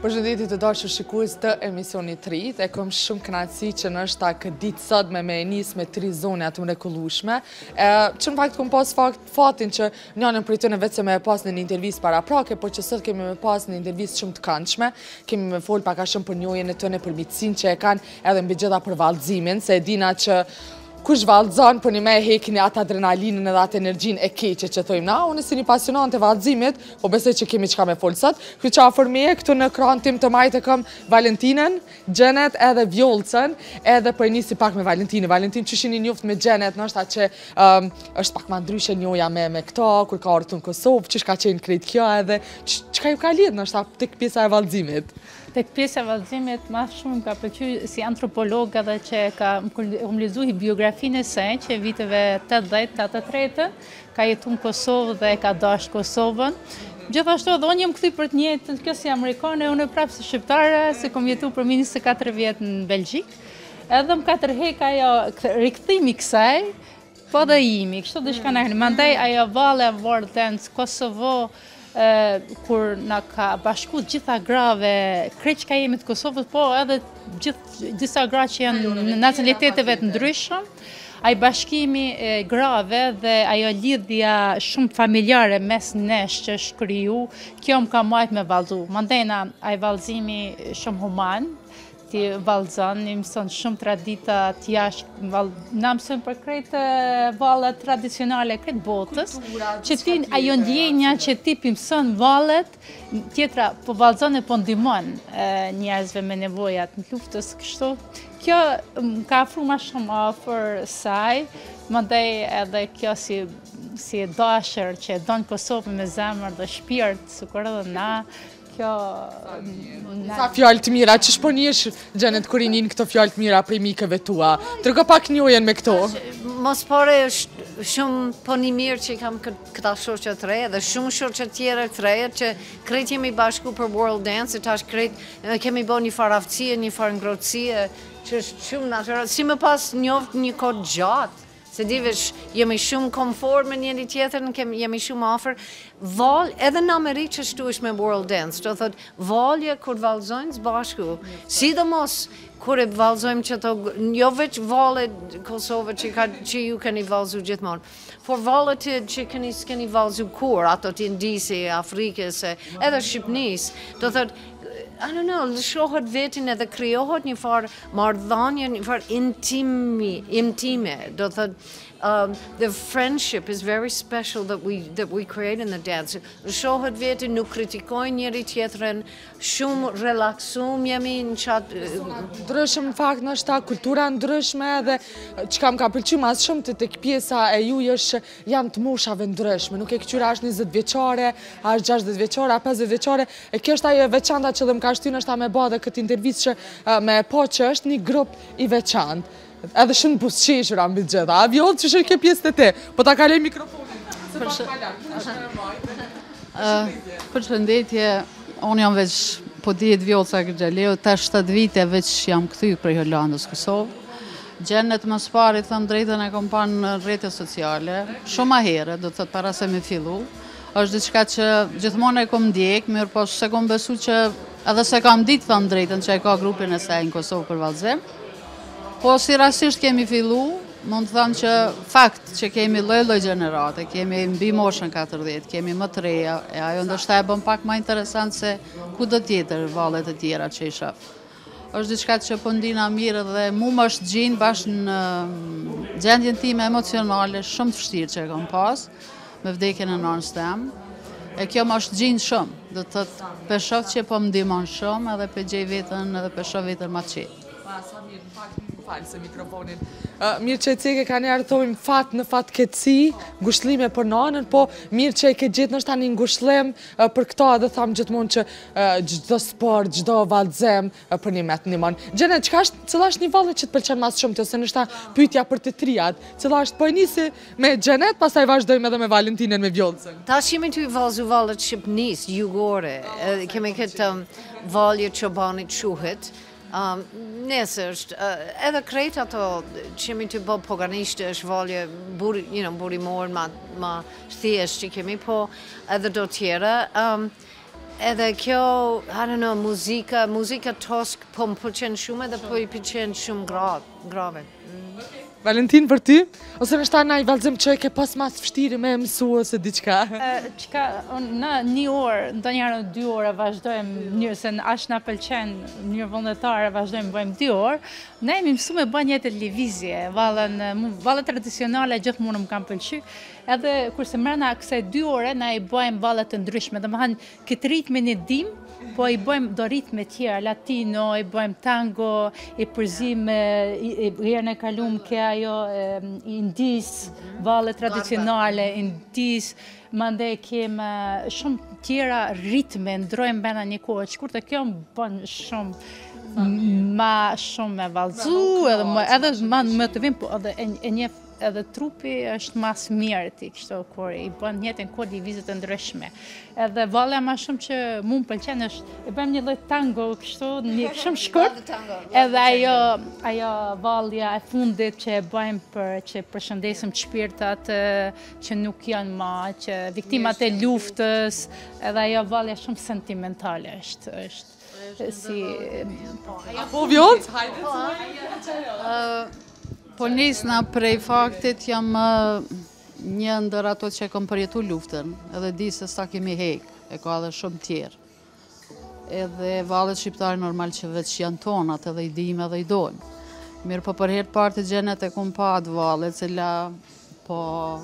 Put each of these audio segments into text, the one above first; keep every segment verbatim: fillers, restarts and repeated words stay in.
Përshëndetje të dashur shikues të emisionit të rit, e kam shumë kënaqësi që në është ta këtë ditë sot me me nis me tri zone të mrekullueshme. Që në fakt kam pas fakt fatin që njënën prej tyre vetëm me pas në një intervistë paraprake, por që sot kemi me pas në intervistë shumë të këndshme, kemi me fol pak a shumë për njohjen e tyre, për mitësinë që e kanë, edhe mbi gjitha për vallëzimin, se e dina që kush vallëzon për një me hekin atë adrenalinën edhe atë energjinë e keqe që thojmë na. Unë si një pasionant e vallëzimit, po besoj që kemi çka me fol sot. Ky qafër meje këtu në ekran tim të majtë kam Valentinën, Xhenet edhe Vjollcën, edhe po e nisi pak me Valentinën. Valentinë që shini njoft me Xhenet, ndoshta që um, është pak më ndryshe njoja me me këto, kur ka ardhur në Kosovë, ç'ish ka qenë krejt kjo edhe çka ju ka lidhur ndoshta tek pjesa e vallëzimit. Tek pjesa e vallëzimit më shumë ka pëlqyer si antropolog edhe që ka më lexuar biografinë e saj që viteve tetëdhjetë tetëdhjetë e tretë ka jetuar në Kosovë dhe ka dashur Kosovën. Gjithashtu edhe unë jam kthy për të njëjtën, kjo si amerikane, unë prapë si shqiptare, se kam jetuar për minimum se katër vjet në Belgjik. Edhe më ka tërheq ajo rikthimi i kësaj, po dhe imi, kështu diçka na. Mandej ajo valle World Dance Kosovo, Uh, kur na ka bashku gjitha grave, krejt që ka jemi të Kosovës, po edhe gjithë disa gra që janë në nacionaliteteve të ndryshëm, ai bashkimi e grave dhe ajo lidhja shumë familjare mes nesh që është kriju, kjo më ka majt me vallëzu. Mandena ai vallëzimi shumë human, ti vallëzon, i mëson shumë tradita të jashtë, na mëson për krejt vallet tradicionale, krejt botës, që ti ajo ndjenja që ti mëson vallet, tjetra po vallëzon e po ndihmon njerëzve me nevojat në luftës kështu. Kjo më ka afruar më shumë afër saj, mandej edhe kjo si si e dashur që e don Kosovën me zemër dhe shpirt, sikur edhe na. Kjo... Sa fjallë të mira, që shponish Xhenet kur i nin këto fjallë të mira prej mikëve tua? Tërgo pak njohjen me këto. Mos pare është shumë po një mirë që i kam këta shoqe të reja dhe shumë shoqe tjera të reja që krejt jemi bashku për World Dance, e tash krejt kemi bo një farë aftësie, një farë ngrotësie, që është shumë natyral. Si më pas njoft një kohë gjatë, se divesh jemi shumë komfort me njëri tjetërën, jemi shumë afër. Val, edhe në Amerikë që shtu është me World Dance, do thot, valje kur vallëzojnë së bashku, sidomos kur e vallëzojmë që to, jo veç valet Kosovë që, ka, që ju keni vallëzu gjithmonë, por valet që keni s'keni vallëzu kur, ato të Indisi, Afrikës, edhe Shqipnis, do thot, I don't know, lëshohet vetin edhe krijohet një farë marrëdhënie, një farë intimi, intime. Do thot, um, the friendship is very special that we that we create in the dance. Lëshohet vetin, nuk kritikojnë njëri tjetrën, shumë relaksum jemi në çat. Ndryshëm në fakt në shta kultura ndryshme edhe çka më ka pëlqyer mas shumë të tek pjesa e juaj është janë të moshave ndryshme. Nuk e këqyra është njëzet vjeçare, është gjashtëdhjetë vjeçare, pesëdhjetë vjeçare. E kjo është ajo e veçanta që dhe më ka shtynë është ta me ba dhe këtë intervistë që uh, me po që është një grup i veçantë. Edhe shumë busqeshura mbi gjitha. A Vjollë që shë ke pjesë të te, po ta kalej mikrofonin. Se pa kalaj, Përshëndetje, unë jam veç po dhjetë Vjollca Gjergjeleu, ta shtatë vite veç jam këthy prej Hollandës Kosovë. Xhenet më spari, thëmë drejtën e kom pa në rrjete sociale, shumë a herë, do të thëtë para se me fillu. është diçka që gjithmonë e kom ndjek, mirë po se kom besu që edhe se kam ditë thëmë drejtën që e ka grupin e saj në Kosovë për vallëzim. Po si rastisht kemi fillu, mund të thëmë që fakt që kemi lloj-lloj gjenerate, kemi mbi moshën katërdhjetë, kemi më të reja, e ajo ndoshta e bën pak më interesant se kudo tjetër vallet e tjera që i shoh. Është diçka që po ndina mirë dhe mu më është gjinë bashkë në gjendjen time emocionale shumë të vështirë që e kam pas, me vdekjen e nënës tem. E kjo më është gjinë shumë, do të thotë peshov që po më ndihmon shumë edhe pe gjej vetën edhe peshov vetën ma qetë. Sa mirë, në fakt më falë se mikrofonin. Uh, mirë që e ceke ka njerë thojmë fat në fat këtësi, ngushlime për nanën, po mirë që e ke gjithë nështë tani ngushlim uh, për këto edhe thamë gjithmonë që uh, gjdo sport, gjdo vallëzim uh, për një metë një manë. Xhenet, cila është një valle që të pëlqen mas shumë të, ose nështë ta pyetja për të trijat, cila është po e nisi me Xhenet, pastaj vazhdojmë edhe me Valentinën me Vjollcën. Ta shimi të i vallëzu vallet Shqipnis, jugore, uh, kemi këtë um, valje Çobanit shuhet. Um, Nesë është, uh, edhe krejt ato që jemi të bë poganishtë është valje buri, you know, burimor ma, ma thjesht që kemi, po edhe do tjera. Um, edhe kjo, I don't know, muzika, muzika tosk po më pëlqen shumë edhe po i pëlqen shumë grave. Valentin, për ty? Ose në shta na i valzim që e ke pas mas fështiri me mësu ose diqka? Qka, na një orë, ndo njërë dy orë vazhdojmë njërë, se në ashtë na pëlqen njërë vëndetare vazhdojmë bëjmë dy orë, ne jemi mësu me bëjnë jetë televizje, valet tradicionale gjithë mundë më kam pëlqy, edhe kurse mërëna kësaj dy orë, na i bëjmë valet të ndryshme, dhe më hanë këtë ritme një dim, po i bëjmë do ritme tjera, latino, i bëjmë tango, i përzim, i rjerën e kalum ke ajo indis, valet tradicionale, indis, mande kemë shumë tjera ritme, ndrojmë bëna një kohë, që kur të kjo më bënë shumë, ma shumë me valzu, edhe ma më të vim, edhe e një edhe trupi është mas mirë ti, kështu, kur i bën njëtën kodi i vizit të ndryshme. Edhe valja ma shumë që mu më pëlqen është, i bëm një lloj tango, kështu, një shumë shkurt, edhe ajo, ajo valja e fundit që e bëjmë për që përshëndesim shpirtat që nuk janë ma, që viktimat e luftës, edhe ajo valja shumë sentimentale është, është, si... Po, vjollë? Po nisna prej faktit jam një ndër ato që e kom përjetu luftën, edhe di se s'ta kemi hek, e ka edhe shumë tjerë. Edhe valet shqiptarë normal që veç janë tonat edhe i dim edhe i dojmë. Mirë po për herë partë gjenet e kom pa atë valet, cila po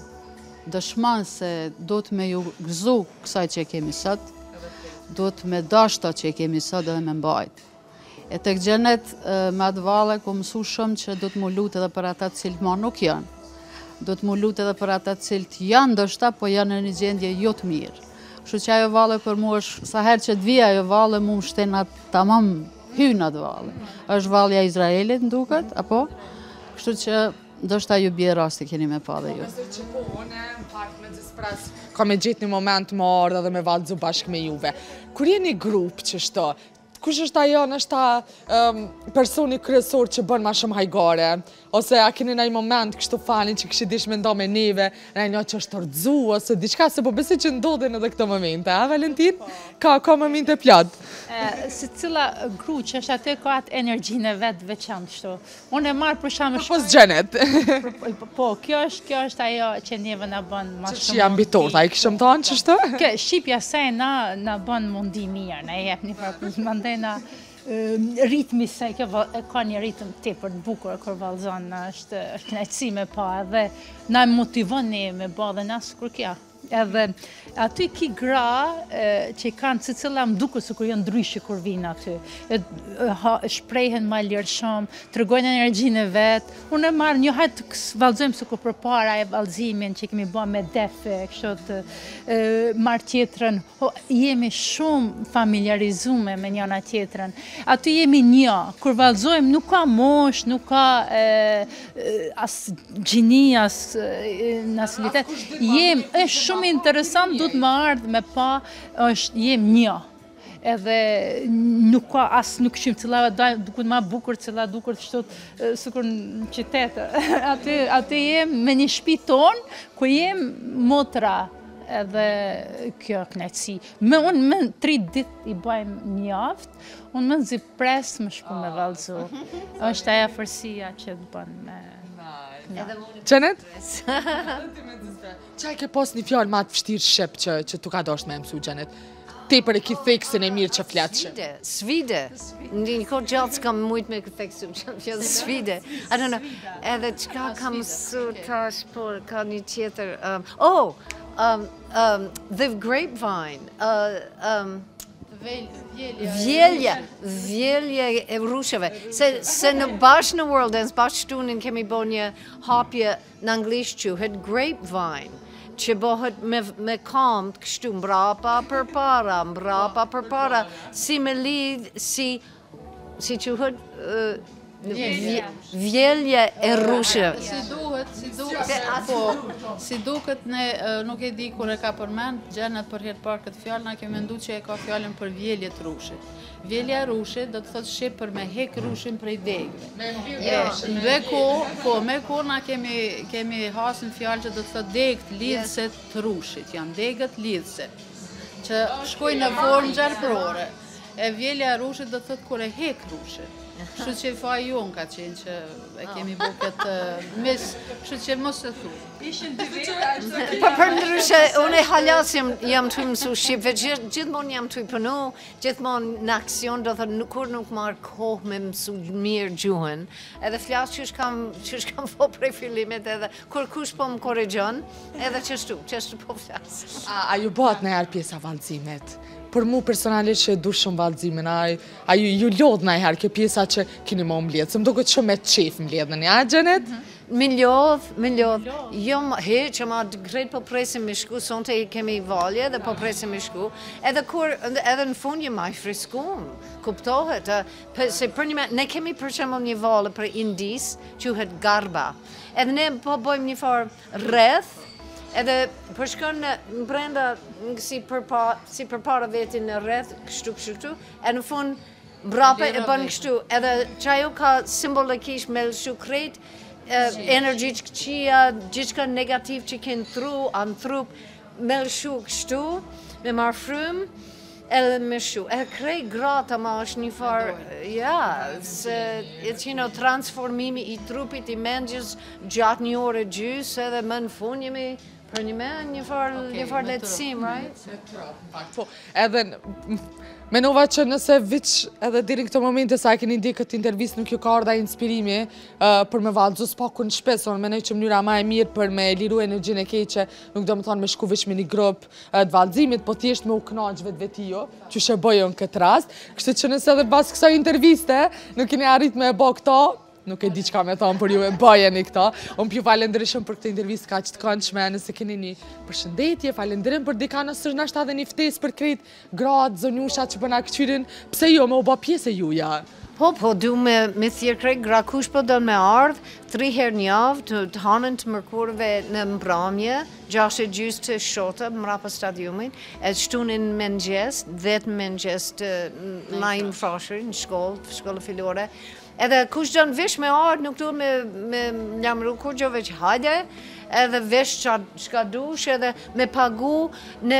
dëshman se do të me ju gëzu kësaj që e kemi sot, do të me dashta që e kemi sot edhe me mbajt. E të këgjenet me atë vale ku mësu shumë që do të mu lutë edhe për ata cilët ma nuk janë. Do të mu lutë edhe për ata cilët janë dështa, po janë në një gjendje jo të mirë. Kështu që ajo vale për mu është, sa herë që të vija ajo vale, mu më shtenat tamam hynë atë vale. është valja Izraelit në duket, apo? Kështu që dështa ju bje rasti keni me pa dhe ju. Besoj që po, une në pak me Zespres ka me gjithë një moment më ardhe dhe me valzu bashkë me juve. Kur jeni grup që shto, kush është ajo nështë um, personi kryesor që bën ma shumë hajgare? Ose a keni në i moment kështu falin që kështë dish me ndo me neve, në një që është të rdzu, ose diçka, se po besi që ndodhin edhe këto momente, a Valentin? Ka, ka momente plot. Si cila gru që është atë ka atë energjinë e vetë veçantë kështu. Unë e marë për shamë shumë... Pos gjenet. Po, kjo është, kjo është ajo që njeve në bënë ma shumë... Që që jam bitor, a i këshëm tonë që shtë? Shqipja se na në bënë mundi mirë, në jep një farë, na ritmi se kjo ka një ritm tepër të bukur kur vallzon, është kënaqësi me pa edhe na motivon ne me bë dhe na sikur kjo. Edhe aty ki gra që i kanë se cila më duket sikur janë ndryshe kur vinë aty. Shprehen më lirshëm, tregojnë energjinë e vet. Unë e marr një hajt vallëzojmë sikur përpara e vallëzimin që kemi bën me defe, kështu të marr tjetrën. Jemi shumë familiarizuar me njëra tjetrën. Aty jemi një. Kur vallëzojmë nuk ka mosh, nuk ka as gjini, as nacionalitet. Jem është shumë interesant, du të më ardhë me pa, është jem një. Edhe nuk ka, asë nuk qymë cila duket ma bukur, cila duket shtot sikur në qytetë. Aty jem me një shtëpi tonë, ku jem motra edhe kjo kënaqësi. Me unë me tri dit i bëjmë një aftë, unë më nëzi pres më shku me vallëzu. është aja fërsia që të bënë me... Qenet? Qaj ke pos një fjallë ma të fështirë shqip që, që tu ka dosht me mësu, Gjenet? Te për e ki theksin e mirë që fletë shqip. Svide, svide. Një kohë gjatë s'kam mujtë me theksu, që svide. I don't know, edhe qka kam mësu tash, por ka një tjetër. Um, oh, um, um, the grapevine. Uh, um, Vjelja, vjelja e rusheve. Se, se në bashkë në World Dance, bashkë shtunin kemi bo një hapje në anglisht quhet grapevine, që bohet me, me kamt kështu mbrapa për para, mbrapa për para, si me lidh, si, si quhet, uh, vjelja e rusheve. Si duhet, si duhet, po, si duket ne, nuk e di kur e ka përmend, Gjenet për herë parë këtë fjallë, na kemi mendu që e ka fjallën për vjelje të rushit. Vjelja e rushit do të thotë shqip për me hek rushin prej degëve. Me ko, po, me ko na kemi, kemi hasën fjallë që do të thotë degët lidhëse të rushit, janë degët lidhëse. që shkoj në formë gjarpërore. E vjelja e rushit do të thotë kur e hek rushit. Kështu që faji jonë ka qenë që e kemi bu këtë mis, kështu që mos e thu. Ishin dy veta. Pa për ndryshe, unë e halas jam, jam të mësu Shqipë, gjith, gjithmonë jam të i pënu, gjithmonë në aksion, do thë nuk, kur nuk marrë kohë me mësu mirë gjuhën, edhe flasë që shkam, që shkam po prej fillimet edhe, kur kush po më korrigjon, edhe qështu, qështu po flasë. A, a ju bëhet në herë pjesa vallëzimet? Për mu personalisht që du shumë vallëzimin, a, a ju, ju lodh në herë kjo pjesa që kini më mbledh, se më duket shumë me qef mbledh në një, a Gjenet? Me lodh, me lodh. Jo, he, që ma krejt po presim me shku, sonte i kemi valje dhe po presim me shku, edhe kur, edhe në fund je maj friskum, kuptohet, se për një me, ne kemi për qemë një valë për indis, quhet garba, edhe ne po bojmë një farë rreth, edhe përshkon në brenda si përpara si përpara vetin në rreth, kështu kështu kështu, e në fund mbrapa e bën kështu, edhe çajo ka simbolikisht me kështu krejt energji që këqia, gjithçka negativ që kënë tru, anë trup, me kështu kështu, me marë frymë, edhe me shu. E krej grata ma është një farë, ja, se, it's, you know, transformimi i trupit, i mendjes gjatë një ore gjys, edhe më në fund jemi për një me, një farë okay, far letësim, right? Po, edhe menova që nëse viç edhe diri në këto momente sa e keni ndi këtë intervjist nuk ju ka ardha inspirimi uh, për me valëzu s'pakun shpes, unë menoj që mënyra ma e mirë për me liru energjin e keqe, nuk do më thonë me shku vish me një grup uh, të valëzimit, po t'jesht me u knaq vetë vetijo, që shë bëjo në këtë rast, kështu që nëse edhe pas kësa interviste, nuk keni arrit me e bo këto, nuk e di qka me thonë, për ju e bëjeni këta. Unë pju falenderishëm për këtë intervjist ka që të këndshme, nëse keni një përshëndetje, falenderim për dika nësër nështë edhe një ftes për krejt gratë, zonjusha që përna këqyrin, pse jo me u ba pjesë e juja? Po, po, du me, me thirë krejt, gra kush po do me ardhë, tri herë njavë, të, të hanën të mërkurve në mbramje, gjashe gjysë të shota, mrapa stadiumin, e shtunin mëngjes, dhjetë mëngjes të lajnë frashër, në shkollë, shkollë fillore. Edhe kush do në vish me ardhë, nuk du me, me njamru kur gjo veç hajde, edhe vish shka dush, edhe me pagu, në,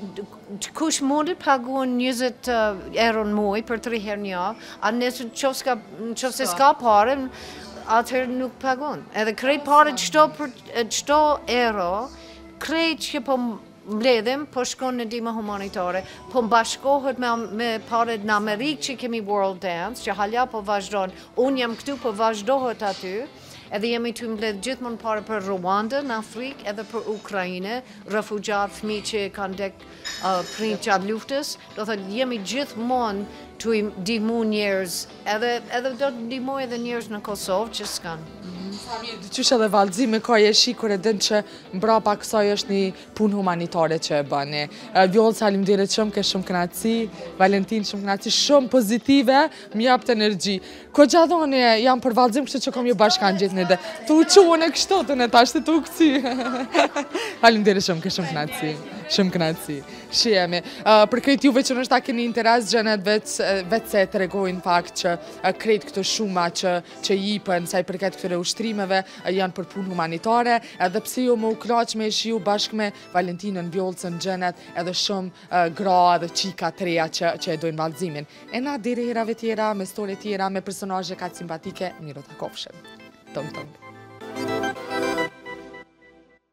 kush mundet pagu në njëzet euro në muaj për tri herë një, a nësë qofse s'ka pare, atër nuk pagun. Edhe krejt pare qëto euro, krejt që po mbledhim, po shkon në ndihmë humanitare, po mbashkohet me, me paret në Amerikë që kemi World Dance, që halja po vazhdojnë, unë jam këtu po vazhdohet aty, edhe jemi të mbledh gjithmonë pare për Rwanda në Afrikë, edhe për Ukrajine, refugjat, fëmi që kanë dek uh, prind gjatë luftës, do thë jemi gjithmonë të ndihmu njerëz, edhe, edhe do të ndihmu edhe njerëz në Kosovë që s'kanë. Qysh edhe valëzime ka e shi kur e din që mbrapa kësaj është një punë humanitare që e bëni. Vjollë, faleminderit shumë, ke shumë kënaqësi, Valentin shumë kënaqësi, shumë pozitive, më jap të energji. Ko gjadhoni jam për valëzim, kështu që kom ju bashkan gjithë një dhe. Tu quen e kështu të në tash të tu këci. Faleminderit shumë, ke shumë kënaqësi, shumë kënaqësi. Shihemi. Për krejt juve që nështë ta keni interes, Gjenet vetë se të regojnë fakt që krejt këtë shuma që jipën, sa i përket këtëre ushtrimeve, janë për punë humanitare, edhe pse ju më u knaq me shiu bashkë me Valentinën, Vjollcën, Gjenet, edhe shumë gra edhe qika të reja që e dojnë valëzimin. E na dire herave tjera, me stole tjera, me personazhe ka simpatike, miro ta kofshëm. Tong, tong.